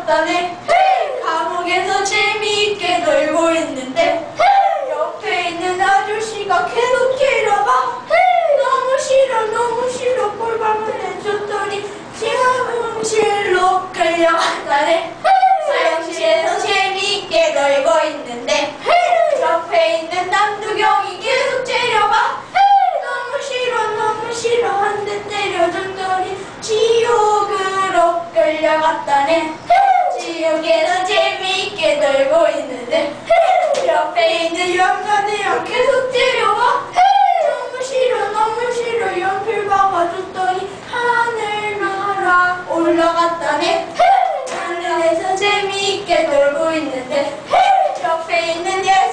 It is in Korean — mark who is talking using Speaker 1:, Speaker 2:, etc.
Speaker 1: 올라갔다네. 감옥에서 재미있게 놀고 있는데 옆에 있는 아저씨가 계속 째려봐. 너무 싫어 너무 싫어 꼴밤을 해줬더니 사무실로 끌려갔다네. 사무실에서 재미있게 놀고 있는데 옆에 있는 남두경이 계속 째려봐. 너무 싫어 한 대 때려줬더니 지옥으로 끌려갔다네. 지옥에서 재미있게 놀고 있는데 옆에 있는 영감이랑 계속 째려봐. 너무 싫어 연필 박아줬더니 하늘나라 올라갔다네. 하늘에서 재미있게 놀고 있는데 옆에 있는